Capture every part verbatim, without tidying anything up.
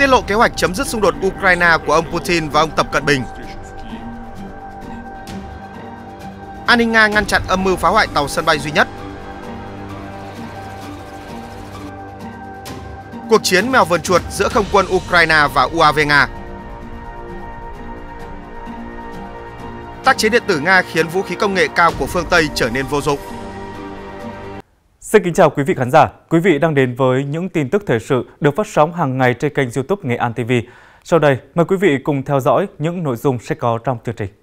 tiết lộ kế hoạch chấm dứt xung đột Ukraine của ông Putin và ông Tập Cận Bình. An ninh Nga ngăn chặn âm mưu phá hoại tàu sân bay duy nhất. Cuộc chiến mèo vờn chuột giữa không quân Ukraine và u a vê Nga. Tác chế điện tử Nga khiến vũ khí công nghệ cao của phương Tây trở nên vô dụng. Xin kính chào quý vị khán giả. Quý vị đang đến với những tin tức thời sự được phát sóng hàng ngày trên kênh YouTube Nghệ An ti vi. Sau đây, mời quý vị cùng theo dõi những nội dung sẽ có trong chương trình.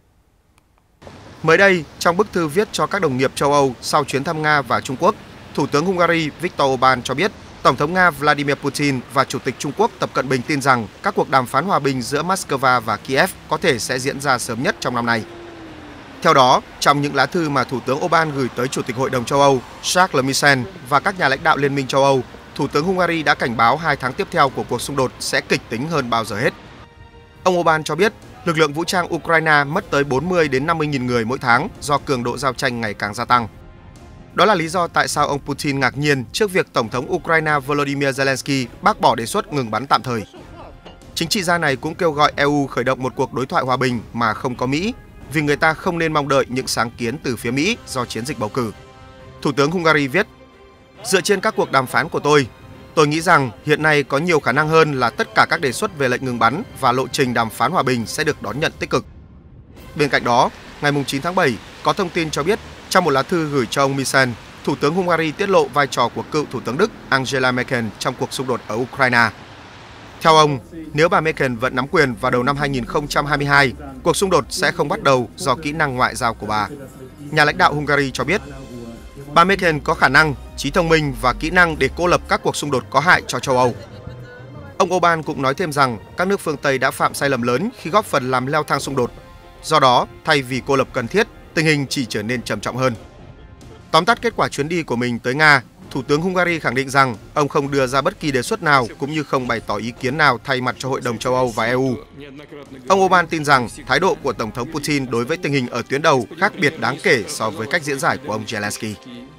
Mới đây, trong bức thư viết cho các đồng nghiệp châu Âu sau chuyến thăm Nga và Trung Quốc, Thủ tướng Hungary Viktor Orbán cho biết Tổng thống Nga Vladimir Putin và Chủ tịch Trung Quốc Tập Cận Bình tin rằng các cuộc đàm phán hòa bình giữa Moscow và Kiev có thể sẽ diễn ra sớm nhất trong năm nay. Theo đó, trong những lá thư mà Thủ tướng Orbán gửi tới Chủ tịch Hội đồng châu Âu Charles Michel và các nhà lãnh đạo Liên minh châu Âu, Thủ tướng Hungary đã cảnh báo hai tháng tiếp theo của cuộc xung đột sẽ kịch tính hơn bao giờ hết. Ông Orbán cho biết, lực lượng vũ trang Ukraine mất tới bốn mươi đến năm mươi nghìn người mỗi tháng do cường độ giao tranh ngày càng gia tăng. Đó là lý do tại sao ông Putin ngạc nhiên trước việc Tổng thống Ukraine Volodymyr Zelensky bác bỏ đề xuất ngừng bắn tạm thời. Chính trị gia này cũng kêu gọi e u khởi động một cuộc đối thoại hòa bình mà không có Mỹ, vì người ta không nên mong đợi những sáng kiến từ phía Mỹ do chiến dịch bầu cử. Thủ tướng Hungary viết, dựa trên các cuộc đàm phán của tôi, tôi nghĩ rằng hiện nay có nhiều khả năng hơn là tất cả các đề xuất về lệnh ngừng bắn và lộ trình đàm phán hòa bình sẽ được đón nhận tích cực. Bên cạnh đó, ngày chín tháng bảy, có thông tin cho biết trong một lá thư gửi cho ông Michel, Thủ tướng Hungary tiết lộ vai trò của cựu Thủ tướng Đức Angela Merkel trong cuộc xung đột ở Ukraine. Theo ông, nếu bà Merkel vẫn nắm quyền vào đầu năm hai nghìn không trăm hai mươi hai, cuộc xung đột sẽ không bắt đầu do kỹ năng ngoại giao của bà. Nhà lãnh đạo Hungary cho biết, bà Merkel có khả năng, trí thông minh và kỹ năng để cô lập các cuộc xung đột có hại cho châu Âu. Ông Orbán cũng nói thêm rằng các nước phương Tây đã phạm sai lầm lớn khi góp phần làm leo thang xung đột. Do đó, thay vì cô lập cần thiết, tình hình chỉ trở nên trầm trọng hơn. Tóm tắt kết quả chuyến đi của mình tới Nga, Thủ tướng Hungary khẳng định rằng ông không đưa ra bất kỳ đề xuất nào cũng như không bày tỏ ý kiến nào thay mặt cho Hội đồng châu Âu và e u. Ông Orbán tin rằng thái độ của Tổng thống Putin đối với tình hình ở tuyến đầu khác biệt đáng kể so với cách diễn giải của ông Zelensky.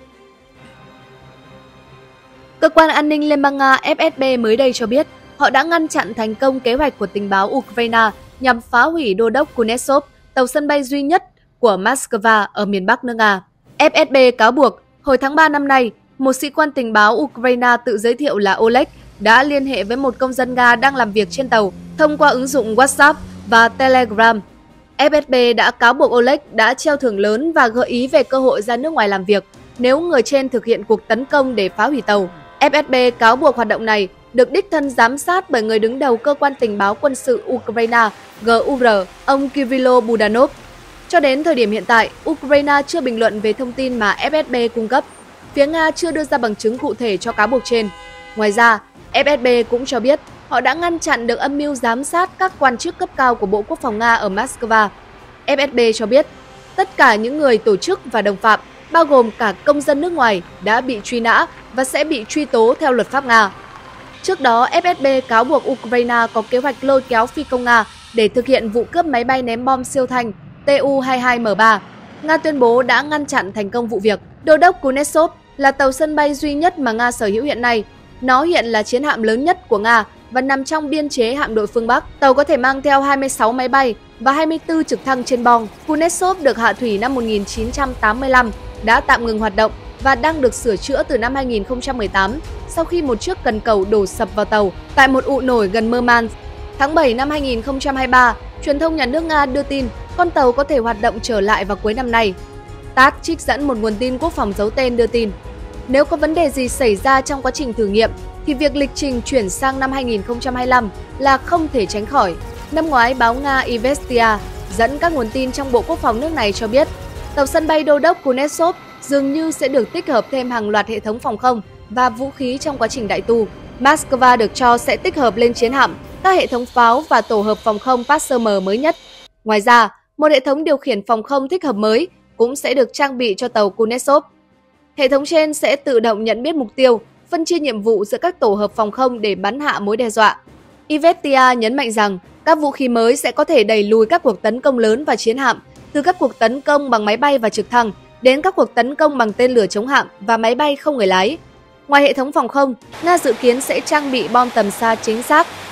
Cơ quan an ninh Liên bang Nga ép ét bê mới đây cho biết họ đã ngăn chặn thành công kế hoạch của tình báo Ukraine nhằm phá hủy đô đốc Kunetsov, tàu sân bay duy nhất của Moscow ở miền Bắc nước Nga. ép ét bê cáo buộc hồi tháng ba năm nay, một sĩ quan tình báo Ukraine tự giới thiệu là Oleg đã liên hệ với một công dân Nga đang làm việc trên tàu thông qua ứng dụng WhatsApp và Telegram. ép ét bê đã cáo buộc Oleg đã treo thưởng lớn và gợi ý về cơ hội ra nước ngoài làm việc nếu người trên thực hiện cuộc tấn công để phá hủy tàu. ép ét bê cáo buộc hoạt động này được đích thân giám sát bởi người đứng đầu cơ quan tình báo quân sự Ukraine giê u rờ, ông Kirill Budanov. Cho đến thời điểm hiện tại, Ukraine chưa bình luận về thông tin mà ép ét bê cung cấp. Phía Nga chưa đưa ra bằng chứng cụ thể cho cáo buộc trên. Ngoài ra, ép ét bê cũng cho biết họ đã ngăn chặn được âm mưu giám sát các quan chức cấp cao của Bộ Quốc phòng Nga ở Moscow. ép ét bê cho biết tất cả những người tổ chức và đồng phạm, bao gồm cả công dân nước ngoài, đã bị truy nã và sẽ bị truy tố theo luật pháp Nga. Trước đó, ép ét bê cáo buộc Ukraine có kế hoạch lôi kéo phi công Nga để thực hiện vụ cướp máy bay ném bom siêu thanh Tu hai mươi hai M ba. Nga tuyên bố đã ngăn chặn thành công vụ việc. Đô đốc Kunetsov là tàu sân bay duy nhất mà Nga sở hữu hiện nay. Nó hiện là chiến hạm lớn nhất của Nga và nằm trong biên chế hạm đội phương Bắc. Tàu có thể mang theo hai mươi sáu máy bay và hai mươi tư trực thăng trên bong. Kunetsov được hạ thủy năm một nghìn chín trăm tám mươi lăm, đã tạm ngừng hoạt động và đang được sửa chữa từ năm hai nghìn không trăm mười tám sau khi một chiếc cần cầu đổ sập vào tàu tại một ụ nổi gần Murmansk. Tháng bảy năm hai nghìn không trăm hai mươi ba, truyền thông nhà nước Nga đưa tin con tàu có thể hoạt động trở lại vào cuối năm nay. tát trích dẫn một nguồn tin quốc phòng giấu tên đưa tin, nếu có vấn đề gì xảy ra trong quá trình thử nghiệm thì việc lịch trình chuyển sang năm hai nghìn không trăm hai mươi lăm là không thể tránh khỏi. Năm ngoái, báo Nga Izvestia dẫn các nguồn tin trong Bộ Quốc phòng nước này cho biết tàu sân bay đô đốc Kunetsov dường như sẽ được tích hợp thêm hàng loạt hệ thống phòng không và vũ khí trong quá trình đại tu. Moscow được cho sẽ tích hợp lên chiến hạm các hệ thống pháo và tổ hợp phòng không Passer M mới nhất. Ngoài ra, một hệ thống điều khiển phòng không thích hợp mới cũng sẽ được trang bị cho tàu Kunetsov. Hệ thống trên sẽ tự động nhận biết mục tiêu, phân chia nhiệm vụ giữa các tổ hợp phòng không để bắn hạ mối đe dọa. Izvestia nhấn mạnh rằng các vũ khí mới sẽ có thể đẩy lùi các cuộc tấn công lớn và chiến hạm, từ các cuộc tấn công bằng máy bay và trực thăng đến các cuộc tấn công bằng tên lửa chống hạm và máy bay không người lái. Ngoài hệ thống phòng không, Nga dự kiến sẽ trang bị bom tầm xa chính xác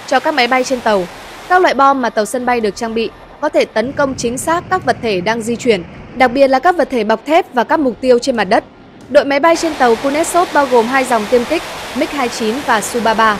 cho các máy bay trên tàu. Các loại bom mà tàu sân bay được trang bị có thể tấn công chính xác các vật thể đang di chuyển, đặc biệt là các vật thể bọc thép và các mục tiêu trên mặt đất. Đội máy bay trên tàu Kuznetsov bao gồm hai dòng tiêm kích mig hai mươi chín và Su ba mươi ba.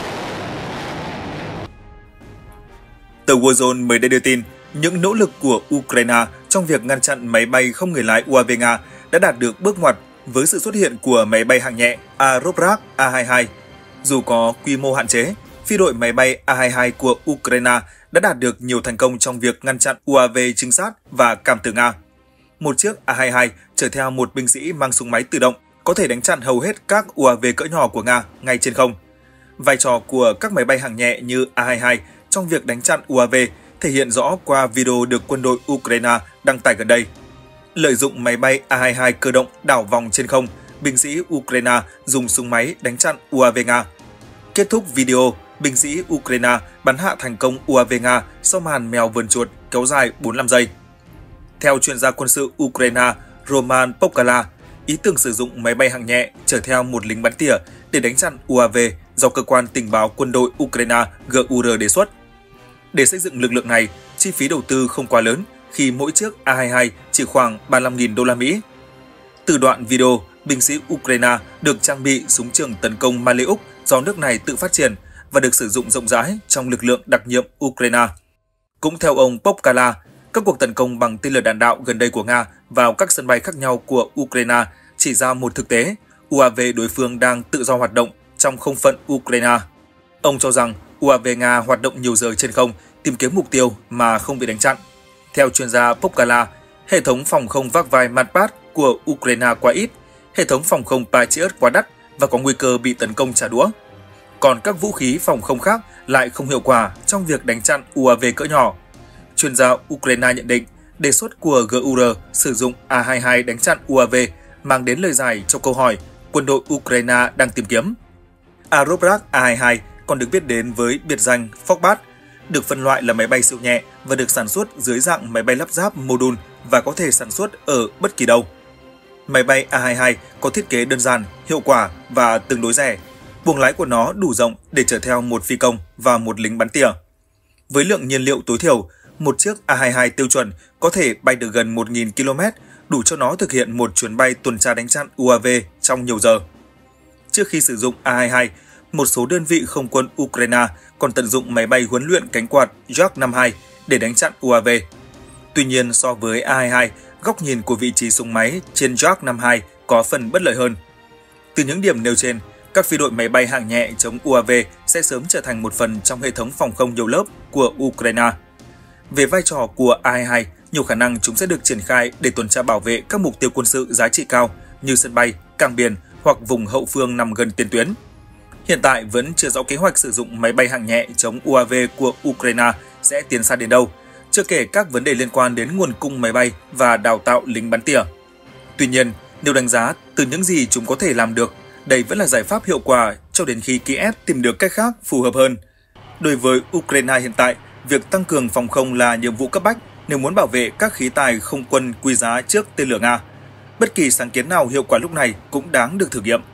Tờ Warzone mới đây đưa tin, những nỗ lực của Ukraine trong việc ngăn chặn máy bay không người lái u a vê Nga đã đạt được bước ngoặt với sự xuất hiện của máy bay hạng nhẹ Aerobrak A hai mươi hai. Dù có quy mô hạn chế, phi đội máy bay A hai mươi hai của Ukraine đã đạt được nhiều thành công trong việc ngăn chặn u a vê trinh sát và cảm tử Nga. Một chiếc A hai mươi hai chở theo một binh sĩ mang súng máy tự động có thể đánh chặn hầu hết các u a vê cỡ nhỏ của Nga ngay trên không. Vai trò của các máy bay hạng nhẹ như A hai mươi hai trong việc đánh chặn u a vê thể hiện rõ qua video được quân đội Ukraine đăng tải gần đây. Lợi dụng máy bay A hai mươi hai cơ động đảo vòng trên không, binh sĩ Ukraine dùng súng máy đánh chặn u a vê Nga. Kết thúc video, binh sĩ Ukraine bắn hạ thành công u a vê Nga sau màn mèo vườn chuột kéo dài bốn mươi lăm giây. Theo chuyên gia quân sự Ukraine Roman Pokala, ý tưởng sử dụng máy bay hạng nhẹ chở theo một lính bắn tỉa để đánh chặn u a vê do cơ quan tình báo quân đội Ukraine G U R đề xuất. Để xây dựng lực lượng này, chi phí đầu tư không quá lớn khi mỗi chiếc A hai mươi hai chỉ khoảng ba mươi lăm nghìn đô la Mỹ. Từ đoạn video, binh sĩ Ukraine được trang bị súng trường tấn công Maleuk do nước này tự phát triển và được sử dụng rộng rãi trong lực lượng đặc nhiệm Ukraine. Cũng theo ông Popkala, các cuộc tấn công bằng tên lửa đạn đạo gần đây của Nga vào các sân bay khác nhau của Ukraine chỉ ra một thực tế, u a vê đối phương đang tự do hoạt động trong không phận Ukraine. Ông cho rằng u a vê Nga hoạt động nhiều giờ trên không tìm kiếm mục tiêu mà không bị đánh chặn. Theo chuyên gia Popkala, hệ thống phòng không vác vai Manpat của Ukraine quá ít, hệ thống phòng không Patriot quá đắt và có nguy cơ bị tấn công trả đũa. Còn các vũ khí phòng không khác lại không hiệu quả trong việc đánh chặn u a vê cỡ nhỏ. Chuyên gia Ukraine nhận định, đề xuất của G U R sử dụng A hai mươi hai đánh chặn u a vê mang đến lời giải cho câu hỏi quân đội Ukraine đang tìm kiếm. Aerobrak A hai mươi hai còn được biết đến với biệt danh Foxbat, được phân loại là máy bay siêu nhẹ và được sản xuất dưới dạng máy bay lắp ráp mô-đun và có thể sản xuất ở bất kỳ đâu. Máy bay A hai mươi hai có thiết kế đơn giản, hiệu quả và tương đối rẻ. Buồng lái của nó đủ rộng để chở theo một phi công và một lính bắn tỉa. Với lượng nhiên liệu tối thiểu, một chiếc A hai mươi hai tiêu chuẩn có thể bay được gần một nghìn ki lô mét, đủ cho nó thực hiện một chuyến bay tuần tra đánh chặn u a vê trong nhiều giờ. Trước khi sử dụng A hai mươi hai, một số đơn vị không quân Ukraine còn tận dụng máy bay huấn luyện cánh quạt Jak năm mươi hai để đánh chặn u a vê. Tuy nhiên, so với A hai mươi hai, góc nhìn của vị trí súng máy trên Jak năm mươi hai có phần bất lợi hơn. Từ những điểm nêu trên, các phi đội máy bay hạng nhẹ chống u a vê sẽ sớm trở thành một phần trong hệ thống phòng không nhiều lớp của Ukraine. Về vai trò của A hai mươi hai, nhiều khả năng chúng sẽ được triển khai để tuần tra bảo vệ các mục tiêu quân sự giá trị cao như sân bay, cảng biển hoặc vùng hậu phương nằm gần tiền tuyến. Hiện tại vẫn chưa rõ kế hoạch sử dụng máy bay hạng nhẹ chống u a vê của Ukraine sẽ tiến xa đến đâu, chưa kể các vấn đề liên quan đến nguồn cung máy bay và đào tạo lính bắn tỉa. Tuy nhiên, nếu đánh giá từ những gì chúng có thể làm được, đây vẫn là giải pháp hiệu quả cho đến khi Kiev tìm được cách khác phù hợp hơn. Đối với Ukraine hiện tại, việc tăng cường phòng không là nhiệm vụ cấp bách nếu muốn bảo vệ các khí tài không quân quý giá trước tên lửa Nga. Bất kỳ sáng kiến nào hiệu quả lúc này cũng đáng được thử nghiệm.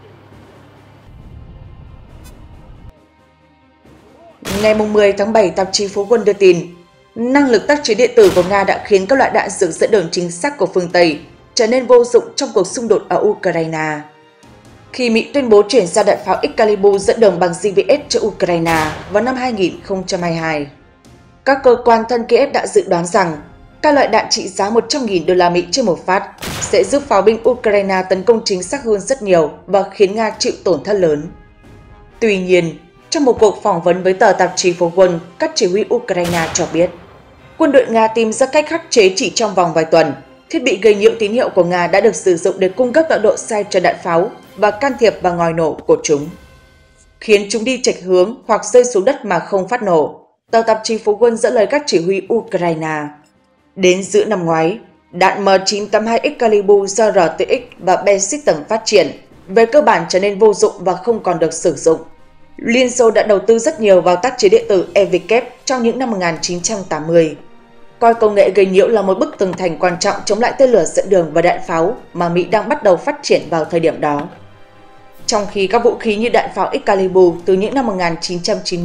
Ngày mười tháng bảy, tạp chí Phố Quân đưa tin, năng lực tác chiến điện tử của Nga đã khiến các loại đạn dược dẫn đường chính xác của phương Tây trở nên vô dụng trong cuộc xung đột ở Ukraine. Khi Mỹ tuyên bố chuyển giao đạn pháo Excalibur dẫn đường bằng giê vê ét cho Ukraine vào năm hai nghìn không trăm hai mươi hai, các cơ quan thân Kiev đã dự đoán rằng các loại đạn trị giá một trăm nghìn đô la Mỹ trên một phát sẽ giúp pháo binh Ukraine tấn công chính xác hơn rất nhiều và khiến Nga chịu tổn thất lớn. Tuy nhiên, trong một cuộc phỏng vấn với tờ tạp chí Phố Quân, các chỉ huy Ukraine cho biết, quân đội Nga tìm ra cách khắc chế chỉ trong vòng vài tuần. Thiết bị gây nhiễu tín hiệu của Nga đã được sử dụng để cung cấp tọa độ sai cho đạn pháo và can thiệp vào ngòi nổ của chúng, khiến chúng đi chệch hướng hoặc rơi xuống đất mà không phát nổ. Tờ tạp chí Phố Quân dẫn lời các chỉ huy Ukraine. Đến giữa năm ngoái, đạn M chín tám hai Excalibur do R T X và B System phát triển, về cơ bản trở nên vô dụng và không còn được sử dụng. Liên Xô đã đầu tư rất nhiều vào tác chiến điện tử E W trong những năm một nghìn chín trăm tám mươi, coi công nghệ gây nhiễu là một bức tường thành quan trọng chống lại tên lửa dẫn đường và đạn pháo mà Mỹ đang bắt đầu phát triển vào thời điểm đó. Trong khi các vũ khí như đạn pháo Excalibur từ những năm một nghìn chín trăm chín mươi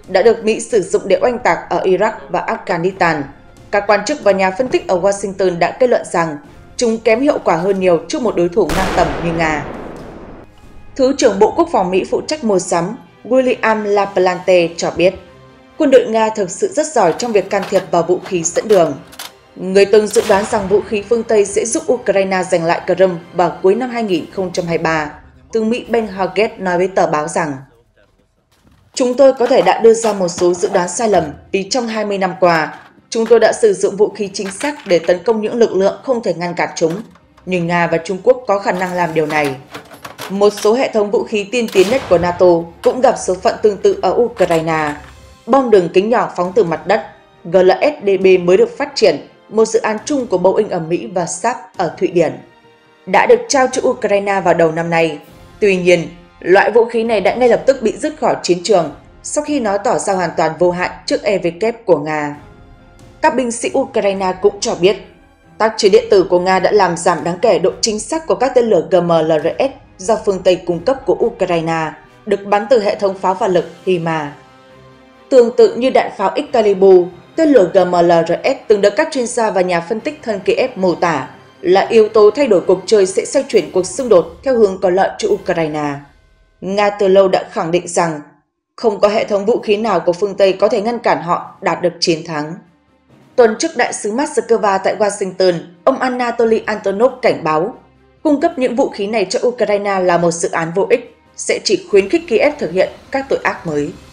đã được Mỹ sử dụng để oanh tạc ở Iraq và Afghanistan. Các quan chức và nhà phân tích ở Washington đã kết luận rằng chúng kém hiệu quả hơn nhiều trước một đối thủ ngang tầm như Nga. Thứ trưởng Bộ Quốc phòng Mỹ phụ trách mua sắm William LaPlante cho biết, quân đội Nga thực sự rất giỏi trong việc can thiệp vào vũ khí dẫn đường. Người từng dự đoán rằng vũ khí phương Tây sẽ giúp Ukraine giành lại Crimea vào cuối năm hai nghìn không trăm hai mươi ba. Tướng Mỹ Ben Hodges nói với tờ báo rằng, chúng tôi có thể đã đưa ra một số dự đoán sai lầm vì trong hai mươi năm qua, chúng tôi đã sử dụng vũ khí chính xác để tấn công những lực lượng không thể ngăn cản chúng, nhưng Nga và Trung Quốc có khả năng làm điều này. Một số hệ thống vũ khí tiên tiến nhất của NATO cũng gặp số phận tương tự ở Ukraine. Bom đường kính nhỏ phóng từ mặt đất G L S D B mới được phát triển, một dự án chung của Boeing ở Mỹ và Saab ở Thụy Điển, đã được trao cho Ukraine vào đầu năm nay. Tuy nhiên, loại vũ khí này đã ngay lập tức bị rút khỏi chiến trường sau khi nó tỏ ra hoàn toàn vô hại trước E W của Nga. Các binh sĩ Ukraine cũng cho biết, tác chiến điện tử của Nga đã làm giảm đáng kể độ chính xác của các tên lửa G M L R S do phương Tây cung cấp của Ukraine, được bắn từ hệ thống pháo hỏa lực HIMARS. Tương tự như đạn pháo Excalibur, tên lửa G M L R S từng được các chuyên gia và nhà phân tích thân Kiev mô tả là yếu tố thay đổi cuộc chơi sẽ xoay chuyển cuộc xung đột theo hướng có lợi cho Ukraine. Nga từ lâu đã khẳng định rằng không có hệ thống vũ khí nào của phương Tây có thể ngăn cản họ đạt được chiến thắng. Tuần trước đại sứ Moscow tại Washington, ông Anatoly Antonov cảnh báo, cung cấp những vũ khí này cho Ukraine là một dự án vô ích, sẽ chỉ khuyến khích Kiev thực hiện các tội ác mới.